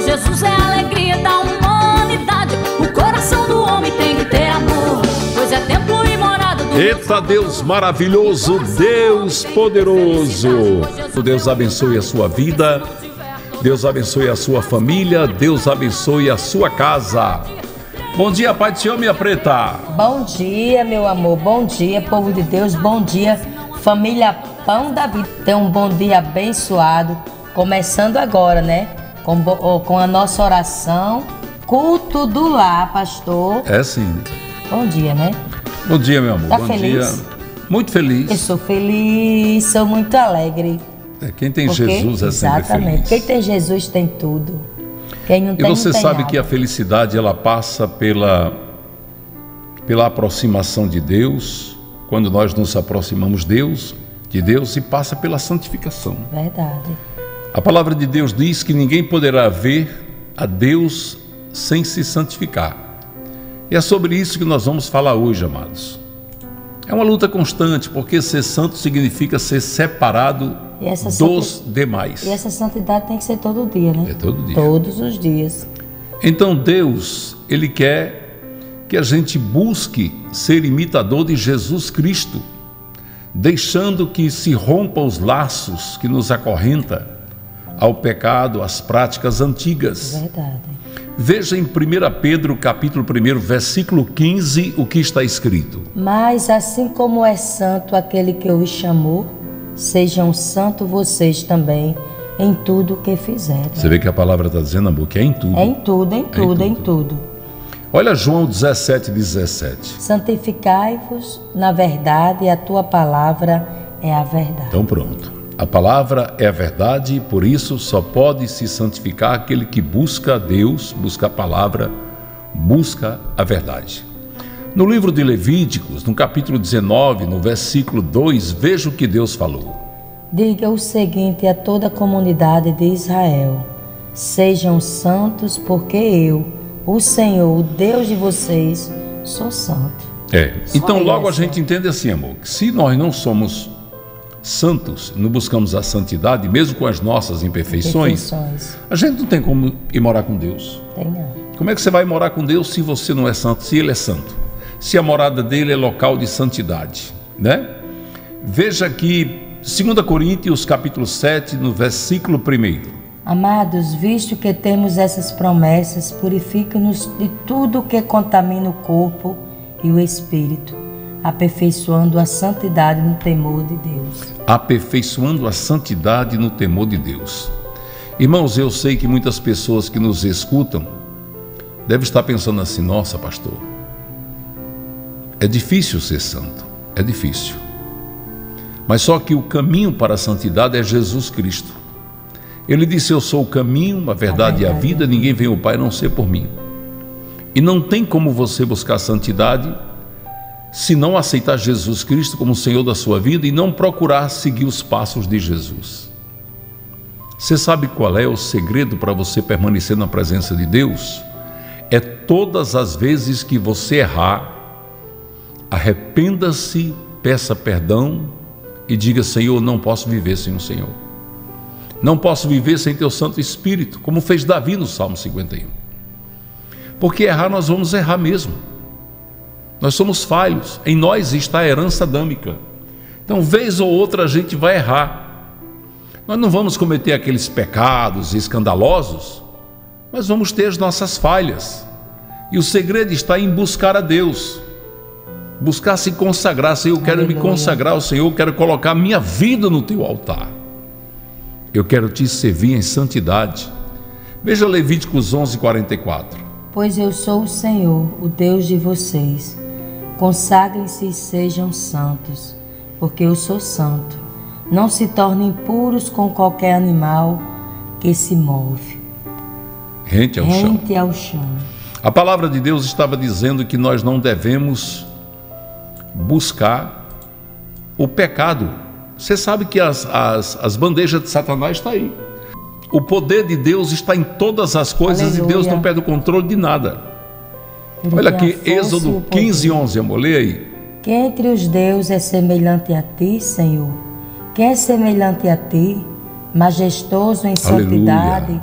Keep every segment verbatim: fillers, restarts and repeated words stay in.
pois Jesus é a alegria da humanidade. O coração do homem tem que ter amor, pois é templo e morada do Eita Deus maravilhoso, Deus poderoso. Deus abençoe a sua vida, Deus abençoe a sua família, Deus abençoe a sua casa. Bom dia, Pai do Senhor, minha preta. Bom dia, meu amor, bom dia, povo de Deus, bom dia, família Pão da Vida. Tenha um bom dia abençoado, começando agora, né, com, com a nossa oração, culto do lar, pastor. É sim. Bom dia, né? Bom dia, meu amor. Tá bom feliz? dia. Muito feliz. Eu sou feliz, sou muito alegre. É, quem tem Porque, Jesus é sempre exatamente, feliz. quem tem Jesus tem tudo. Quem não E tem, você não tem sabe nada. que a felicidade ela passa pela, pela aproximação de Deus, quando nós nos aproximamos Deus, de Deus, e passa pela santificação. Verdade. A palavra de Deus diz que ninguém poderá ver a Deus sem se santificar. E é sobre isso que nós vamos falar hoje, amados. É uma luta constante, porque ser santo significa ser separado E essa dos santi- demais. E essa santidade tem que ser todo dia, né? É todo dia. Todos os dias. Então Deus, Ele quer que a gente busque ser imitador de Jesus Cristo, deixando que se rompa os laços que nos acorrenta ao pecado, às práticas antigas. Verdade. Veja em primeira Pedro, capítulo um, versículo quinze, o que está escrito. Mas assim como é santo aquele que os chamou, sejam santos vocês também em tudo o que fizerem. Você vê que a palavra está dizendo, amor, que é em tudo. É em tudo, em tudo, em tudo. Olha João dezessete, dezessete. Santificai-vos na verdade, e a tua palavra é a verdade. Então pronto. A palavra é a verdade, por isso só pode se santificar aquele que busca a Deus, busca a palavra, busca a verdade. No livro de Levíticos, no capítulo dezenove, no versículo dois, veja o que Deus falou. Diga o seguinte a toda a comunidade de Israel: sejam santos, porque eu, o Senhor, o Deus de vocês, sou santo. É. Então Só logo a essa. gente entende assim, amor, que se nós não somos santos, não buscamos a santidade, mesmo com as nossas imperfeições, Perfeições. a gente não tem como ir morar com Deus. Tem não. Como é que você vai morar com Deus se você não é santo, se Ele é santo? Se a morada dele é local de santidade, né? Veja aqui, segunda Coríntios, capítulo sete, no versículo primeiro. Amados, visto que temos essas promessas, purifique-nos de tudo que contamina o corpo e o espírito, aperfeiçoando a santidade no temor de Deus. Aperfeiçoando a santidade no temor de Deus. Irmãos, eu sei que muitas pessoas que nos escutam devem estar pensando assim, nossa, pastor, é difícil ser santo, é difícil. Mas só que o caminho para a santidade é Jesus Cristo. Ele disse, eu sou o caminho, a verdade e a vida, ninguém vem ao Pai a não ser por mim. E não tem como você buscar santidade se não aceitar Jesus Cristo como Senhor da sua vida e não procurar seguir os passos de Jesus. Você sabe qual é o segredo para você permanecer na presença de Deus? É todas as vezes que você errar, arrependa-se, peça perdão e diga, Senhor, não posso viver sem o Senhor. Não posso viver sem teu Santo Espírito, como fez Davi no Salmo cinquenta e um. Porque errar nós vamos errar mesmo. Nós somos falhos, em nós está a herança adâmica. Então, vez ou outra a gente vai errar. Nós não vamos cometer aqueles pecados escandalosos, mas vamos ter as nossas falhas. E o segredo está em buscar a Deus. Buscar se consagrar. Senhor, eu quero Aleluia. me consagrar ao Senhor, eu quero colocar a minha vida no teu altar. Eu quero te servir em santidade. Veja Levíticos onze, quarenta e quatro. Pois eu sou o Senhor, o Deus de vocês. Consagrem-se e sejam santos, porque eu sou santo. Não se tornem impuros com qualquer animal que se move. Rente ao chão. Rente ao chão. A palavra de Deus estava dizendo que nós não devemos buscar o pecado. Você sabe que as, as, as bandejas de Satanás estão aí. O poder de Deus está em todas as coisas. Aleluia. E Deus não perde o controle de nada. Ele Olha tem aqui, a força e o Êxodo poder. quinze, onze, amor, lê aí. Quem entre os deuses é semelhante a ti, Senhor? Quem é semelhante a ti, majestoso em Aleluia. santidade,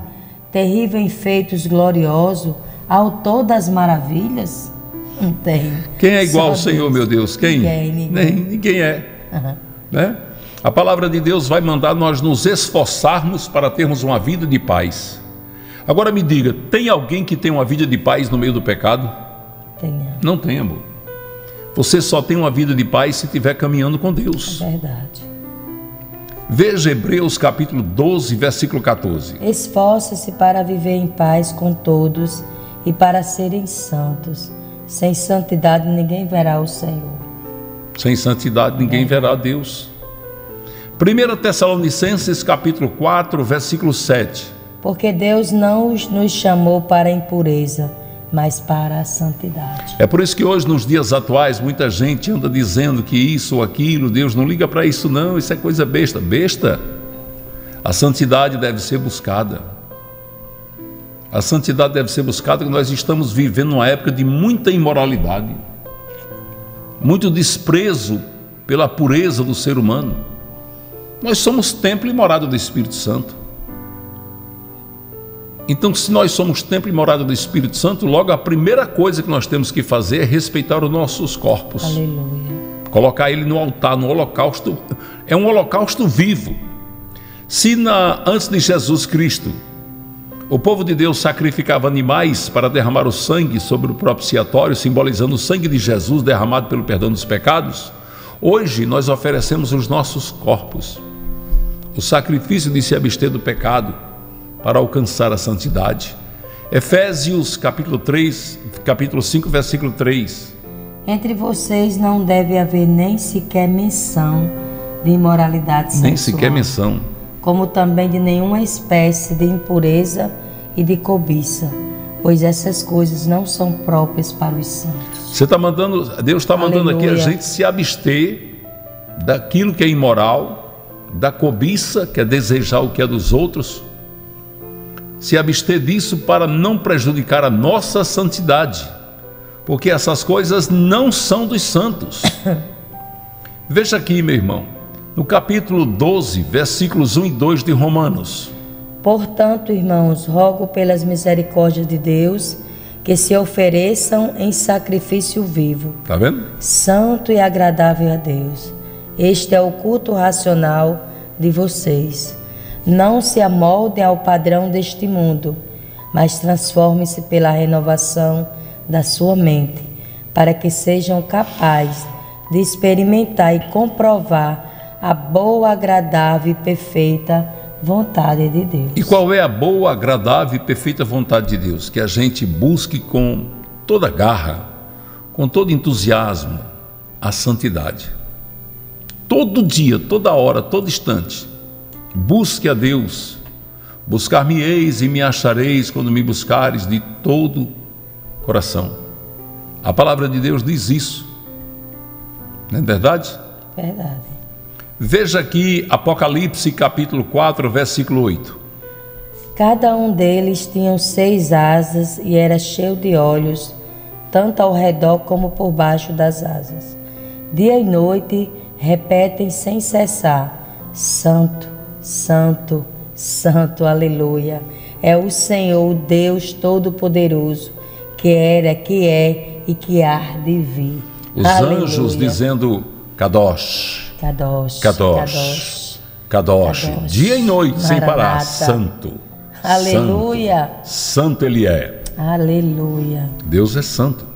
terrível em feitos glorioso, autor das maravilhas? Não tem. Quem é igual Só ao Senhor, Deus. meu Deus? Quem? Ninguém, ninguém. Nem, ninguém é. Uhum. Né? A palavra de Deus vai mandar nós nos esforçarmos para termos uma vida de paz. Agora me diga, tem alguém que tem uma vida de paz no meio do pecado? Tem. Não tem, amor. Você só tem uma vida de paz se estiver caminhando com Deus. É verdade. Veja Hebreus capítulo doze, versículo quatorze. Esforce-se para viver em paz com todos e para serem santos. Sem santidade ninguém verá o Senhor. Sem santidade ninguém verá Deus. primeira Tessalonicenses capítulo quatro, versículo sete. Porque Deus não nos chamou para a impureza, mas para a santidade. É por isso que hoje, nos dias atuais, muita gente anda dizendo que isso ou aquilo, Deus não liga para isso não, isso é coisa besta. Besta. A santidade deve ser buscada. A santidade deve ser buscada porque nós estamos vivendo uma época de muita imoralidade, muito desprezo pela pureza do ser humano. Nós somos templo e morada do Espírito Santo. Então, se nós somos templo e morada do Espírito Santo, logo a primeira coisa que nós temos que fazer é respeitar os nossos corpos. Aleluia. Colocar ele no altar, no holocausto. É um holocausto vivo. Se na, antes de Jesus Cristo, o povo de Deus sacrificava animais para derramar o sangue sobre o propiciatório, simbolizando o sangue de Jesus derramado pelo perdão dos pecados, hoje nós oferecemos os nossos corpos. O sacrifício de se abster do pecado para alcançar a santidade. Efésios capítulo três, capítulo cinco, versículo três. Entre vocês não deve haver nem sequer menção de imoralidade sexual. Nem sequer menção. Como também de nenhuma espécie de impureza e de cobiça, pois essas coisas não são próprias para os santos. Você está mandando, Deus está mandando aqui a gente se abster daquilo que é imoral, da cobiça, que é desejar o que é dos outros, se abster disso para não prejudicar a nossa santidade, porque essas coisas não são dos santos. Veja aqui, meu irmão, no capítulo doze, versículos um e dois de Romanos. Portanto, irmãos, rogo pelas misericórdias de Deus que se ofereçam em sacrifício vivo, tá vendo? Santo e agradável a Deus. Este é o culto racional de vocês. Não se amoldem ao padrão deste mundo, mas transformem-se pela renovação da sua mente, para que sejam capazes de experimentar e comprovar a boa, agradável e perfeita vontade de Deus. E qual é a boa, agradável e perfeita vontade de Deus? Que a gente busque com toda garra, com todo entusiasmo, a santidade. Todo dia, toda hora, todo instante. Busque a Deus. Buscar-me-eis e me achareis quando me buscares de todo coração. A palavra de Deus diz isso. Não é verdade? Verdade. Veja aqui Apocalipse capítulo quatro, versículo oito. Cada um deles tinha seis asas e era cheio de olhos, tanto ao redor como por baixo das asas. Dia e noite repetem sem cessar: Santo, Santo, Santo, aleluia. É o Senhor, Deus Todo-Poderoso, que era, que é e que há de vir. Os aleluia. Anjos dizendo Kadosh, Kadosh, Kadosh, Kadosh, Kadosh. Dia e noite, Maranata. Sem parar, Santo, aleluia. Santo, Santo Ele é. Aleluia. Deus é santo.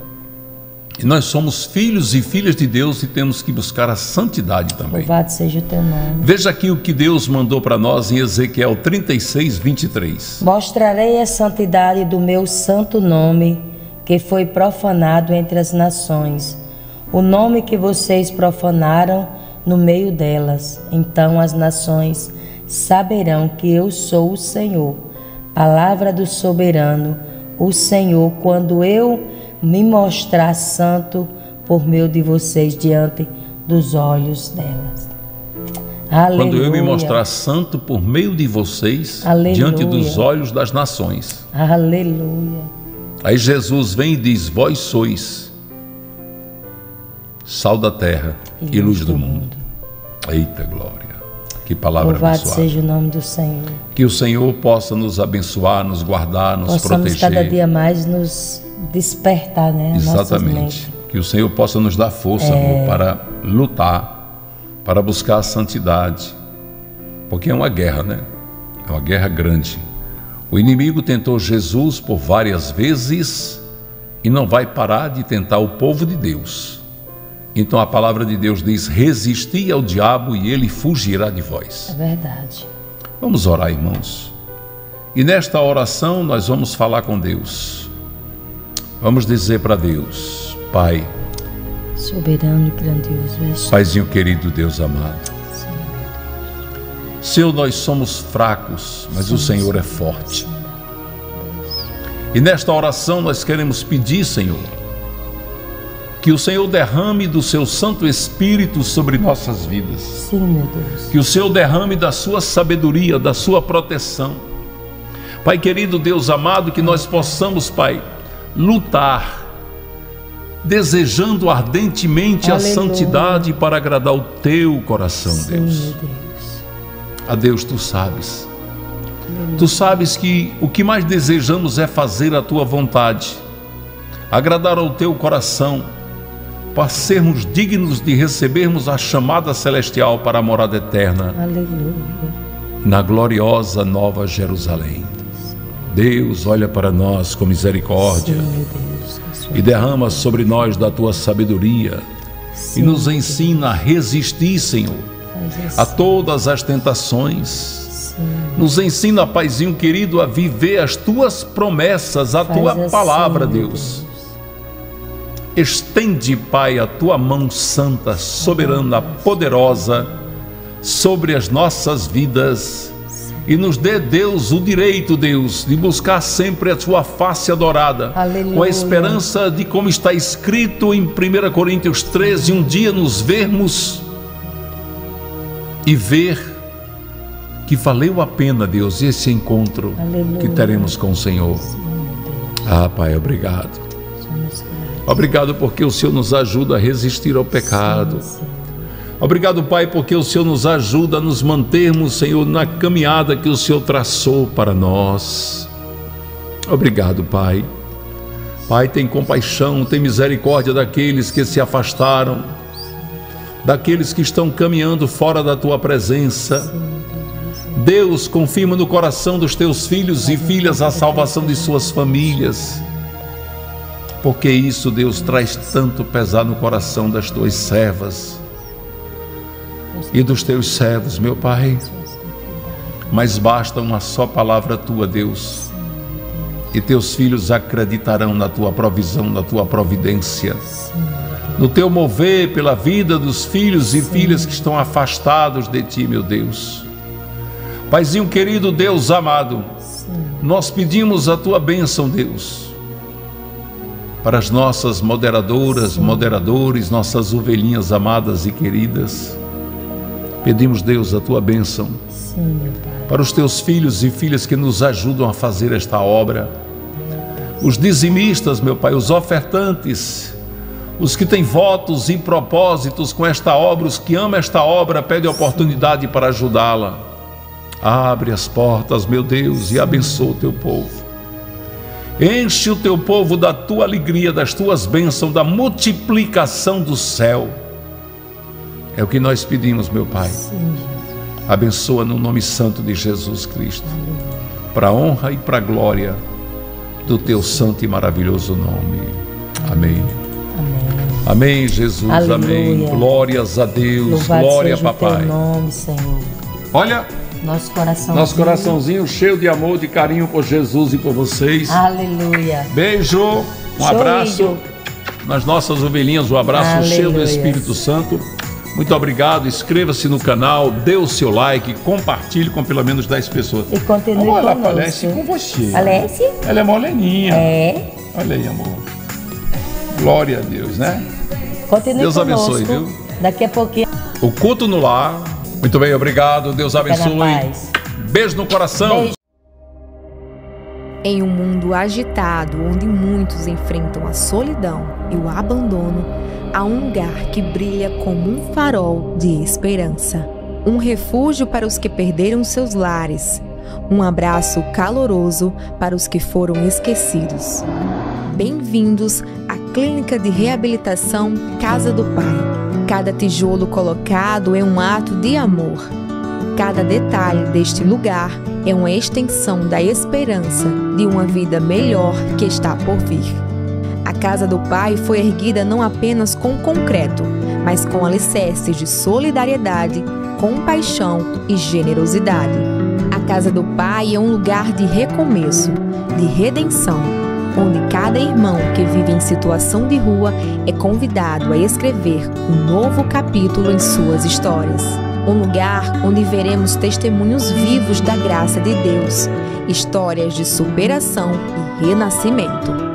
E nós somos filhos e filhas de Deus e temos que buscar a santidade também. Louvado seja o teu nome. Veja aqui o que Deus mandou para nós em Ezequiel trinta e seis, vinte e três. Mostrarei a santidade do meu santo nome, que foi profanado entre as nações, o nome que vocês profanaram no meio delas. Então as nações saberão que eu sou o Senhor, palavra do soberano, o Senhor, quando eu me mostrar santo por meio de vocês diante dos olhos delas. Aleluia. Quando eu me mostrar santo por meio de vocês, aleluia, diante dos olhos das nações. Aleluia. Aí Jesus vem e diz: vós sois sal da terra e, e luz do mundo. mundo. Eita glória. Que palavra Louvado abençoada. seja o nome do Senhor. Que o Senhor possa nos abençoar, nos guardar, nos Possamos proteger. cada dia mais nos despertar, né? Exatamente. Que o Senhor possa nos dar força, é... amor, para lutar, para buscar a santidade. Porque é uma guerra, né? É uma guerra grande. O inimigo tentou Jesus por várias vezes e não vai parar de tentar o povo de Deus. Então a palavra de Deus diz: resisti ao diabo e ele fugirá de vós. É verdade. Vamos orar, irmãos. E nesta oração nós vamos falar com Deus. Vamos dizer para Deus: Pai, soberano e grandioso, Paizinho querido, Deus amado, Senhor, nós somos fracos, mas o Senhor é forte. E nesta oração nós queremos pedir, Senhor, que o Senhor derrame do seu Santo Espírito sobre nossas vidas. Sim, meu Deus. Que o Senhor derrame da sua sabedoria, da sua proteção. Pai querido, Deus amado, que nós possamos, Pai, lutar, desejando ardentemente Aleluia. A santidade para agradar o teu coração, Sim, Deus. Meu Deus. A Deus, tu sabes. Aleluia. Tu sabes que o que mais desejamos é fazer a tua vontade, agradar ao teu coração, para sermos dignos de recebermos a chamada celestial para a morada eterna. Aleluia. Na gloriosa Nova Jerusalém. Deus, olha para nós com misericórdia. Sim, meu Deus, e derrama sobre nós da tua sabedoria. Sim, e nos ensina a resistir, Senhor, a todas as tentações. Sim. Nos ensina, Paizinho querido, a viver as tuas promessas, a Faz tua assim, palavra, Deus. Deus. Estende, Pai, a tua mão santa, soberana, poderosa sobre as nossas vidas e nos dê, Deus, o direito, Deus, de buscar sempre a tua face adorada. Aleluia. Com a esperança de, como está escrito em primeira Coríntios treze, um dia nos vermos e ver que valeu a pena, Deus, esse encontro Aleluia. Que teremos com o Senhor. Ah, Pai, obrigado. Obrigado porque o Senhor nos ajuda a resistir ao pecado. Sim, sim. Obrigado, Pai, porque o Senhor nos ajuda a nos mantermos, Senhor, na caminhada que o Senhor traçou para nós. Obrigado, Pai. Pai, tem compaixão, tem misericórdia daqueles que se afastaram, daqueles que estão caminhando fora da Tua presença. Deus, confirma no coração dos Teus filhos e filhas a salvação de suas famílias. Porque isso, Deus, traz tanto pesar no coração das tuas servas e dos teus servos, meu Pai. Mas basta uma só palavra tua, Deus, e teus filhos acreditarão na tua provisão, na tua providência, no teu mover pela vida dos filhos e filhas que estão afastados de ti, meu Deus. Paizinho querido, Deus amado, nós pedimos a tua bênção, Deus, para as nossas moderadoras, Sim. moderadores, nossas ovelhinhas amadas e queridas. Pedimos, Deus, a tua bênção Sim, meu Pai. Para os teus filhos e filhas que nos ajudam a fazer esta obra, os dizimistas, meu Pai, os ofertantes, os que têm votos e propósitos com esta obra, os que amam esta obra, pedem oportunidade para ajudá-la. Abre as portas, meu Deus, e abençoa o teu povo. Enche o teu povo da tua alegria, das tuas bênçãos, da multiplicação do céu. É o que nós pedimos, meu Pai. Sim, abençoa no nome santo de Jesus Cristo, para a honra e para a glória do teu santo e maravilhoso nome. Amém. Amém, Amém Jesus. Aleluia. Amém. Glórias a Deus. Louvado Glória, seja Papai. O teu nome, Senhor. Olha, nosso coraçãozinho. Nosso coraçãozinho cheio de amor, de carinho por Jesus e por vocês. Aleluia. Beijo, um Show abraço lindo. Nas nossas ovelhinhas, um abraço Aleluia. Cheio do Espírito Santo. Muito obrigado, inscreva-se no canal, dê o seu like, compartilhe com pelo menos dez pessoas. E continue Olha, ela conosco. Parece com você. Parece? Ela é moreninha. É. Olha aí, amor. Glória a Deus, né? Continue Deus conosco. abençoe, viu? Daqui a pouquinho. O culto no lar. Muito bem, obrigado. Deus abençoe. Beijo no coração. Beijo. Em um mundo agitado, onde muitos enfrentam a solidão e o abandono, há um lugar que brilha como um farol de esperança. um refúgio para os que perderam seus lares, um abraço caloroso para os que foram esquecidos. Bem-vindos à Clínica de Reabilitação Casa do Pai. Cada tijolo colocado é um ato de amor. Cada detalhe deste lugar é uma extensão da esperança de uma vida melhor que está por vir. A Casa do Pai foi erguida não apenas com concreto, mas com alicerces de solidariedade, compaixão e generosidade. A Casa do Pai é um lugar de recomeço, de redenção, onde cada irmão que vive em situação de rua é convidado a escrever um novo capítulo em suas histórias. Um lugar onde veremos testemunhos vivos da graça de Deus, histórias de superação e renascimento.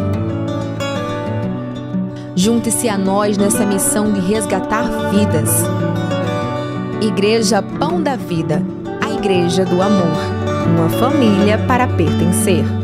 Junte-se a nós nessa missão de resgatar vidas. Igreja Pão da Vida, a Igreja do Amor, uma família para pertencer.